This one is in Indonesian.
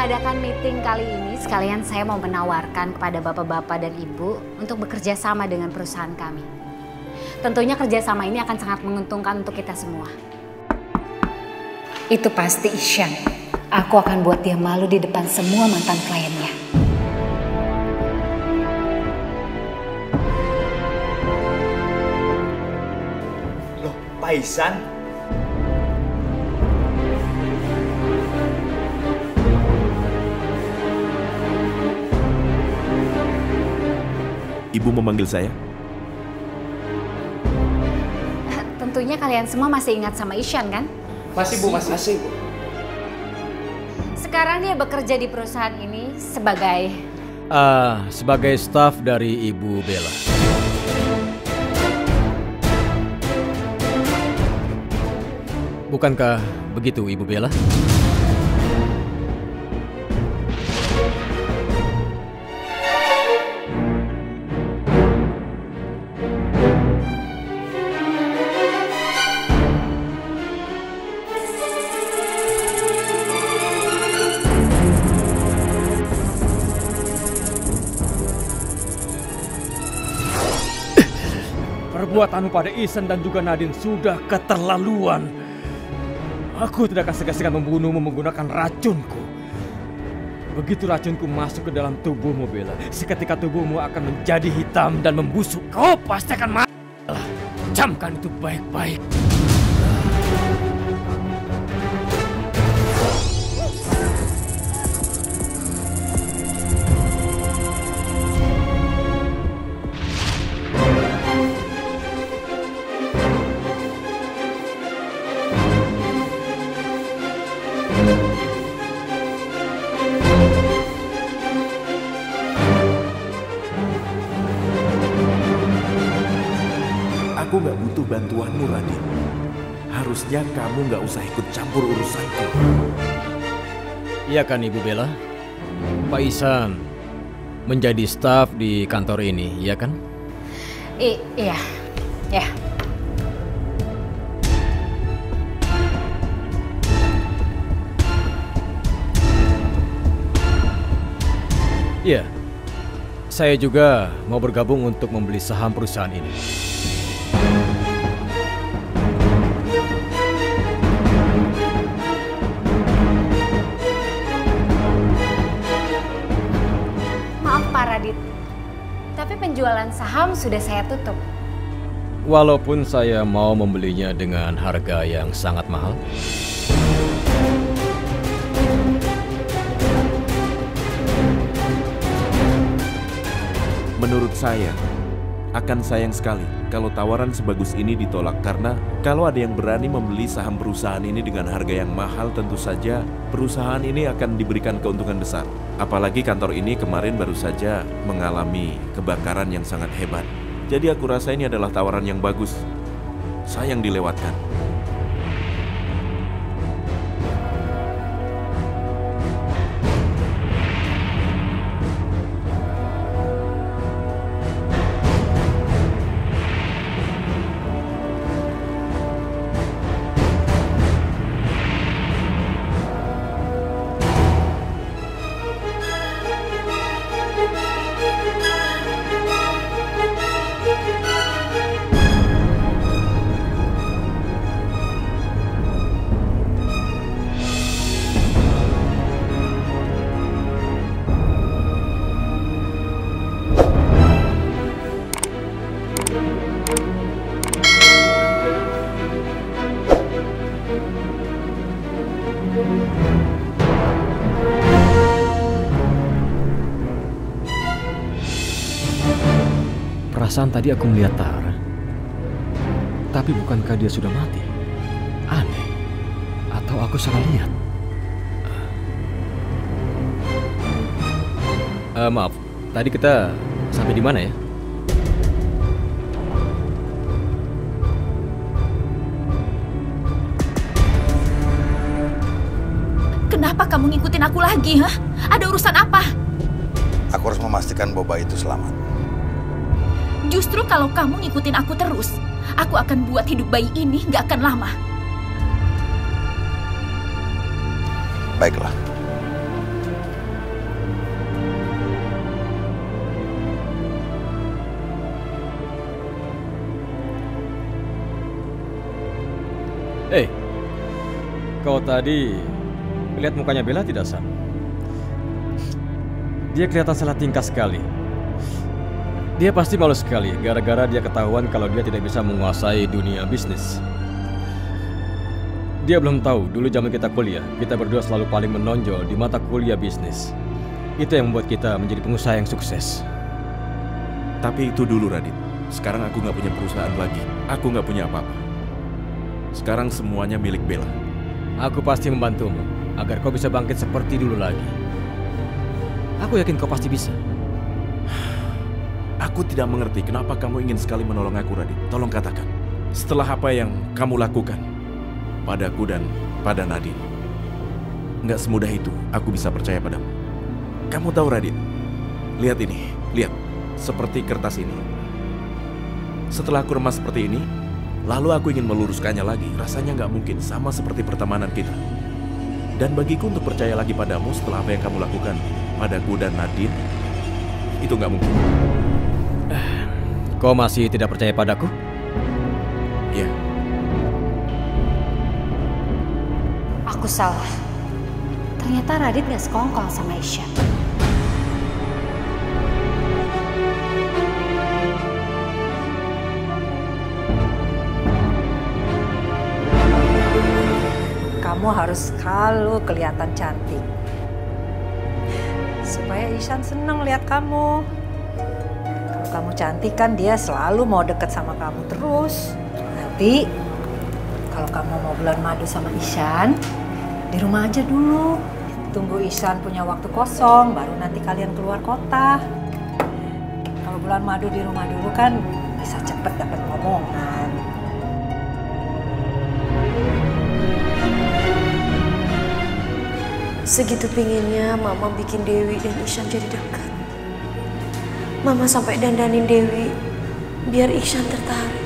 mengadakan meeting kali ini sekalian saya mau menawarkan kepada bapak-bapak dan ibu untuk bekerja sama dengan perusahaan kami. Tentunya kerjasama ini akan sangat menguntungkan untuk kita semua. Itu pasti Ishan. Aku akan buat dia malu di depan semua mantan kliennya. Loh, Pak Ihsan? Ibu memanggil saya? Tentunya kalian semua masih ingat sama Ishan kan? Masih Bu, masih Bu. Sekarang dia bekerja di perusahaan ini sebagai... sebagai staf dari Ibu Bella. Bukankah begitu Ibu Bella? Perbuatanmu pada Ihsan dan juga Nadine sudah keterlaluan. Aku tidak akan segan-segan membunuhmu menggunakan racunku. Begitu racunku masuk ke dalam tubuhmu, Bella, seketika tubuhmu akan menjadi hitam dan membusuk. Kau pasti akan mati. Camkan itu baik-baik. Aku gak butuh bantuanmu, Raden. Harusnya kamu gak usah ikut campur urusanku. Iya kan Ibu Bella? Pak Ihsan menjadi staf di kantor ini, iya kan? Iya, ya. Iya, saya juga mau bergabung untuk membeli saham perusahaan ini. Maaf Pak Radit, tapi penjualan saham sudah saya tutup. Walaupun saya mau membelinya dengan harga yang sangat mahal. Menurut saya, akan sayang sekali kalau tawaran sebagus ini ditolak karena kalau ada yang berani membeli saham perusahaan ini dengan harga yang mahal, tentu saja perusahaan ini akan diberikan keuntungan besar. Apalagi kantor ini kemarin baru saja mengalami kebakaran yang sangat hebat. Jadi aku rasa ini adalah tawaran yang bagus. Sayang dilewatkan. Perasaan tadi aku melihat Tara. Tapi bukankah dia sudah mati? Aneh. Atau aku salah lihat? Maaf, tadi kita sampai di mana ya? Kenapa kamu ngikutin aku lagi, ha? Ada urusan apa? Aku harus memastikan Boba itu selamat. Justru kalau kamu ngikutin aku terus, aku akan buat hidup bayi ini gak akan lama. Baiklah. Tadi lihat mukanya Bella tidak, San? Dia kelihatan salah tingkah sekali. Dia pasti malu sekali gara-gara dia ketahuan kalau dia tidak bisa menguasai dunia bisnis. Dia belum tahu dulu zaman kita kuliah, kita berdua selalu paling menonjol di mata kuliah bisnis. Itu yang membuat kita menjadi pengusaha yang sukses. Tapi itu dulu, Radit. Sekarang aku nggak punya perusahaan lagi. Aku nggak punya apa-apa. Sekarang semuanya milik Bella. Aku pasti membantumu agar kau bisa bangkit seperti dulu lagi. Aku yakin kau pasti bisa. Aku tidak mengerti kenapa kamu ingin sekali menolong aku, Radit. Tolong katakan, setelah apa yang kamu lakukan padaku dan pada Nadine, nggak semudah itu aku bisa percaya padamu. Kamu tahu, Radit, lihat ini, lihat, seperti kertas ini. Setelah aku remas seperti ini, lalu aku ingin meluruskannya lagi. Rasanya nggak mungkin, sama seperti pertemanan kita. Dan bagiku untuk percaya lagi padamu setelah apa yang kamu lakukan padaku dan Nadine, itu nggak mungkin. Kau masih tidak percaya padaku? Ya. Aku salah. Ternyata Radit gak sekongkol sama Ishan. Kamu harus selalu kelihatan cantik. Supaya Ishan seneng lihat kamu. Kalau kamu cantik kan dia selalu mau deket sama kamu terus. Nanti kalau kamu mau bulan madu sama Ishan, di rumah aja dulu. Tunggu Ishan punya waktu kosong, baru nanti kalian keluar kota. Kalau bulan madu di rumah dulu kan bisa cepet dapat ngomongan. Segitu pinginnya Mama bikin Dewi dan Ishan jadi dekat. Mama sampai dandanin Dewi biar Ishan tertarik.